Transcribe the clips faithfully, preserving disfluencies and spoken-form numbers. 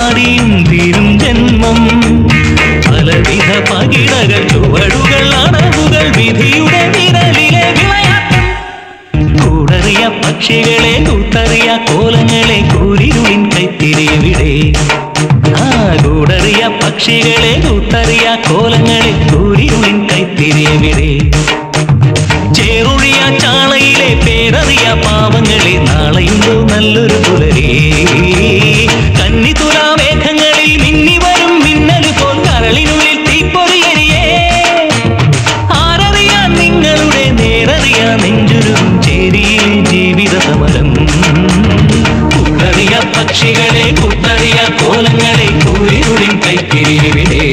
തീരും ജന്മം പലവിധ പകിടകൾ ചുവടുകൾ അടവുകൾ വിധിയുടെ വിരലിലെ വിളയാട്ടം കൂടറിയ പക്ഷികളെ കൂട്ടറിയ കോലങ്ങളെ കൂരിരുളിൻ കൈത്തിരിവിടെ ആ കൂടറിയ പക്ഷികളെ കൂട്ടറിയ കോലങ്ങളെ കൂരിരുളിൻ കൈത്തിരിവിടെ ചേറുഴിയ ചാളയിലെ പേരറിയ പാവങ്ങളെ നാളെയുണ്ടോ നല്ലൊരു പുലരേ കന്നിതുലാ മേഘങ്ങളിൽ മിന്നി വരും മിന്നൽ പോൽ കരളിനുള്ളിൽ തീപ്പൊരിയരിയേ ആരറിയാൻ നിങ്ങളുടെ നേരറിയാ നെഞ്ചുരുകും ചേരിയിലെ ജീവിത സമരം കൂട്ടറിയ പക്ഷികളെ കൂട്ടറിയ കോലങ്ങളെ കൂരിരുളിൻ കൈത്തിരിവിടെ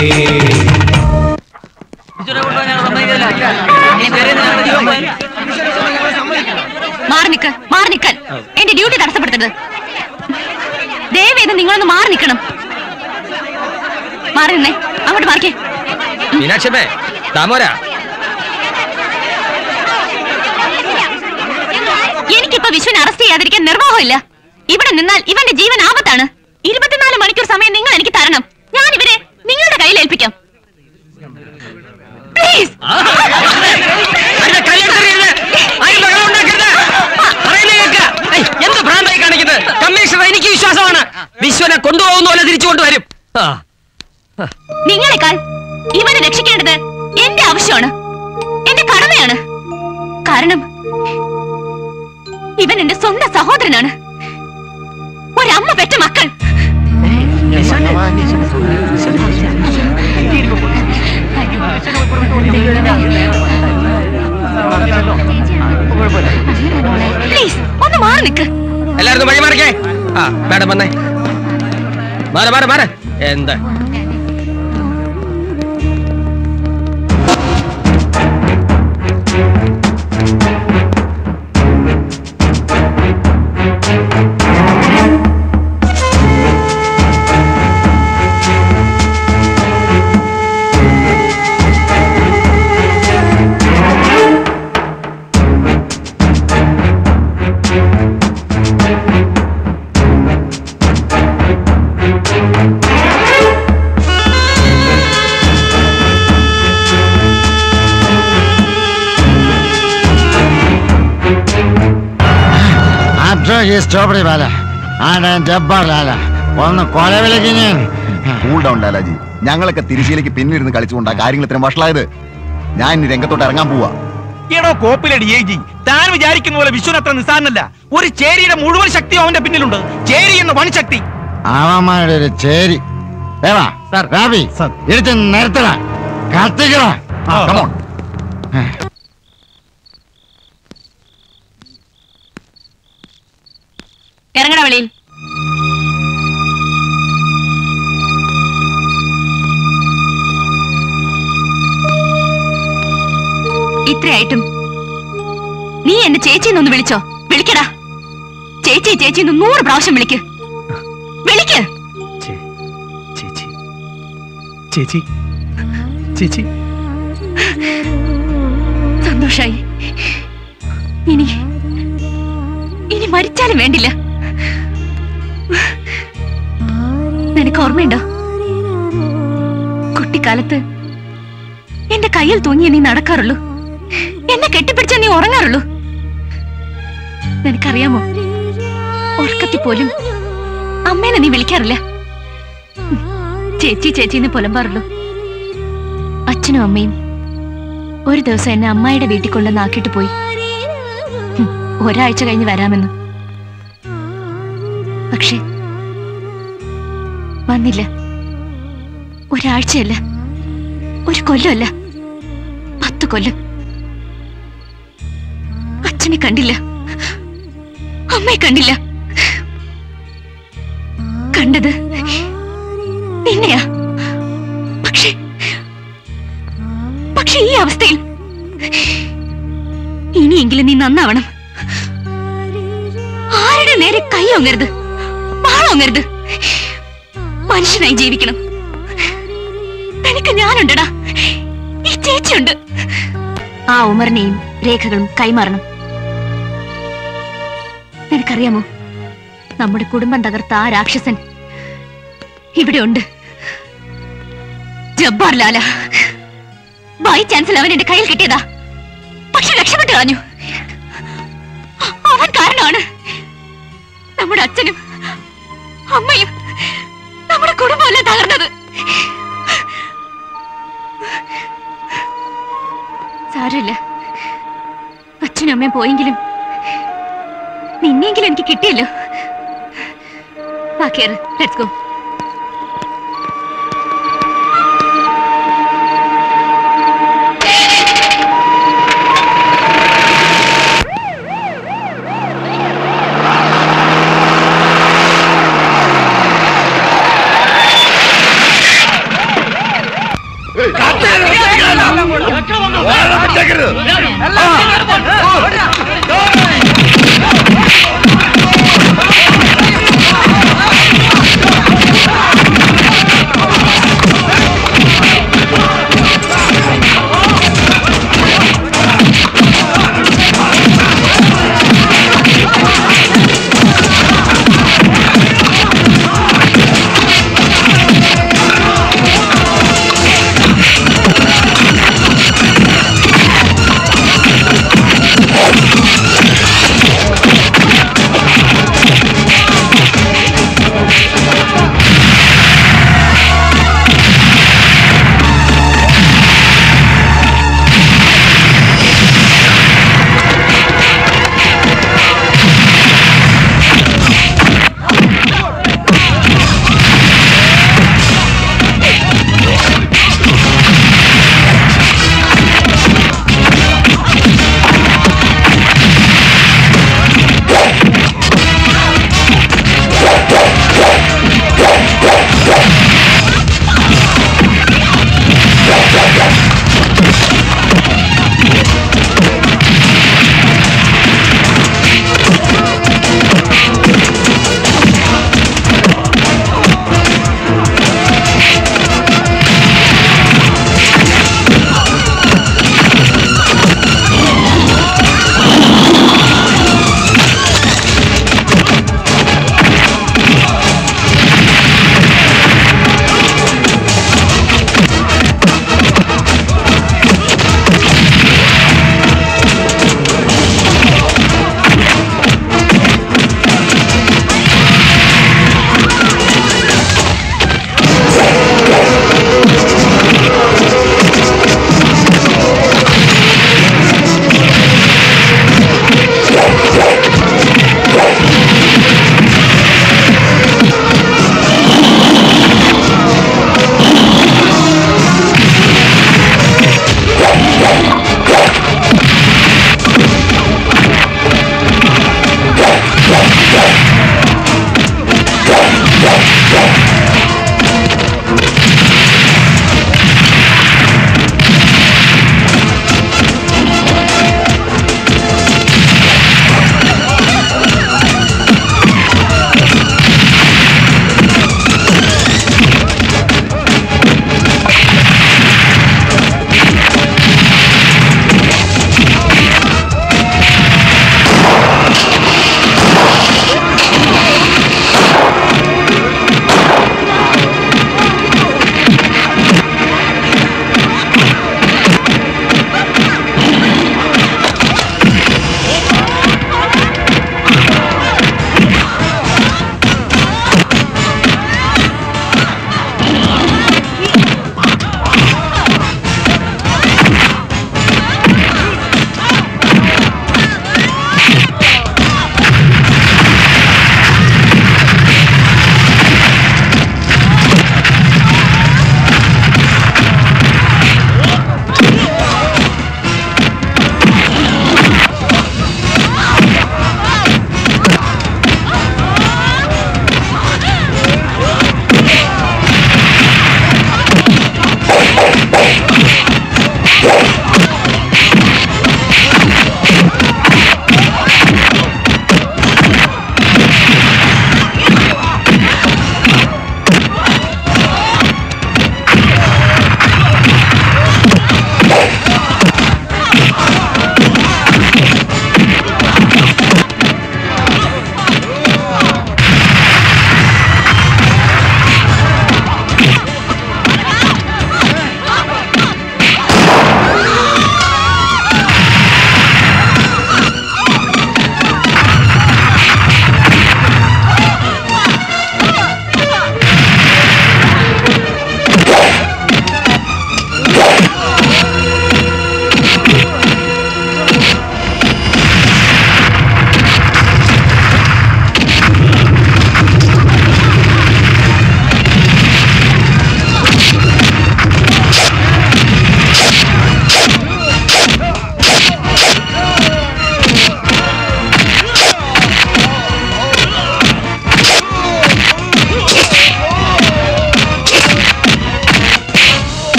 മാറി നിൽക്കാൻ മാറി നിൽക്കാൻ എന്റെ ഡ്യൂട്ടി തടസ്സപ്പെടുത്തരുത്. ദയവേത് നിങ്ങളൊന്ന് മാറി നിൽക്കണം. മാറി നിന്നേ, അങ്ങോട്ട് മാറിക്കേ. മീനാക്ഷി താമോരാ, എനിക്കിപ്പോ വിശ്വനെ അറസ്റ്റ് ചെയ്യാതിരിക്കാൻ നിർവാഹമില്ല. ഇവിടെ നിന്നാൽ ഇവന്റെ ജീവൻ ആപത്താണ്. ഇരുപത്തിനാല് മണിക്കൂർ സമയം നിങ്ങൾ എനിക്ക് തരണം. ഞാൻ ഇവരെ നിങ്ങളുടെ കയ്യിൽ ഏൽപ്പിക്കാം. പ്ലീസ്. എന്ത് ഭ്രാന്തായി കാണിക്കുന്നത്? കമ്മീഷണർ എനിക്ക് വിശ്വാസമാണ്. വിശ്വനെ കൊണ്ടുപോകുന്ന പോലെ തിരിച്ചു കൊണ്ടുവരും. നിങ്ങളെക്കാൾ ഇവനെ രക്ഷിക്കേണ്ടത് എന്റെ ആവശ്യമാണ്, എന്റെ കടമയാണ്. കാരണം ഇവൻ എന്റെ സ്വന്തം സഹോദരനാണ്. ഒരമ്മ പെറ്റ മക്കൾ. പ്ലീസ് ഒന്ന് മാറി നിൽക്ക്. എല്ലാവരും വഴി മാറിക്കേ. ആ മാഡം വന്നേ. മാറ മാറ മാറ. എന്താ स्ट्रॉबेरी वाला डब्बा लाला ഒന്ന് കൊലവിളിക്ക് ഞാൻ. കൂൾ ഡൗൺ ലാലാജി, ഞങ്ങളൊക്കെ തിരിശീലേക്ക് പിന്നിരുന്ന് കളിച്ചുകൊണ്ടാ കാര്യങ്ങൾ ഇത്രയും വഷളായത്. ഞാൻ ഇനി രംഗത്തോട്ട് ഇറങ്ങാൻ പോവാ. എടോ കോപ്പിലടി ഏജി, താൻ വിചാരിക്കുന്ന പോലെ വിശ്വൻ അത്ര നിസ്സാരനല്ല. ഒരു ചേരിയുടെ മുഴുവൻ ശക്തിയും അവന്റെ പിന്നിലുണ്ട്. ചേരി എന്ന വൻശക്തി. അവന്മാരുടെ ഒരു ചേരി. റാബി എടുത്ത് നിരത്തട, കത്തിക്കട. ഇറങ്ങട വെളിയിൽ. ഇത്രയായിട്ടും നീ എന്നെ ചേച്ചിന്നൊന്ന് വിളിച്ചോ? വിളിക്കടാ. ചേച്ചി ചേച്ചി നൂറ് പ്രാവശ്യം വിളിക്ക്. വിളിക്ക്. ചേച്ചി ചേച്ചി ചേച്ചി. സന്തോഷായി. ഇനി ഇനി മരിച്ചാലും വേണ്ടില്ല. നിനക്ക് ഓർമ്മയുണ്ടോ, കുട്ടിക്കാലത്ത് എന്റെ കയ്യിൽ തൂങ്ങിയ നീ നടക്കാറുള്ളൂ, എന്നെ കെട്ടിപ്പിടിച്ച നീ ഉറങ്ങാറുള്ളൂ. നിനക്കറിയാമോ, ഉറക്കത്തിൽ പോലും അമ്മേനെ നീ വിളിക്കാറില്ല. ചേച്ചി ചേച്ചിന്ന് പുലമ്പാറുള്ളൂ. അച്ഛനും അമ്മയും ഒരു ദിവസം എന്നെ അമ്മായിയുടെ വീട്ടിൽ കൊണ്ടുവന്നാക്കിയിട്ട് പോയി. ഒരാഴ്ച കഴിഞ്ഞ് വരാമെന്ന്. പക്ഷെ വന്നില്ല. ഒരാഴ്ചയല്ല, ഒരു കൊല്ലമല്ല, പത്ത് കൊല്ലം. അച്ഛനെ കണ്ടില്ല, അമ്മയെ കണ്ടില്ല. കണ്ടത് നിന്നെയാ. പക്ഷെ പക്ഷെ ഈ അവസ്ഥയിൽ ഇനിയെങ്കിലും നീ നന്നാവണം. ആരുടെ നേരെ കൈ ഒങ്ങരുത്, വാളൊങ്ങരുത്. മനുഷ്യനായി ജീവിക്കണം. നിനക്ക് ഞാനുണ്ടടാ, ഈ ചേച്ചിയുണ്ട്. ആ ഉമറിനെയും രേഖകളും കൈമാറണം. നിനക്കറിയാമോ, നമ്മുടെ കുടുംബം തകർത്ത ആ രാക്ഷസൻ ഇവിടെ ഉണ്ട്. ജബ്ബാർ ലാല ബൈ ചാൻസിൽ അവൻ എന്റെ കയ്യിൽ കിട്ടിയതാ. പക്ഷെ രക്ഷപ്പെട്ടു കളഞ്ഞു. അവൻ കാരണമാണ് നമ്മുടെ അച്ഛനും അമ്മയും നമ്മുടെ കുടുംബമല്ല തകർന്നത്. സാരമില്ല, അച്ഛനും അമ്മയും പോയെങ്കിലും നിന്നെങ്കിലും എനിക്ക് കിട്ടിയല്ലോ. ബാക്കി ലെറ്റ്സ് ഗോ.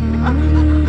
ആ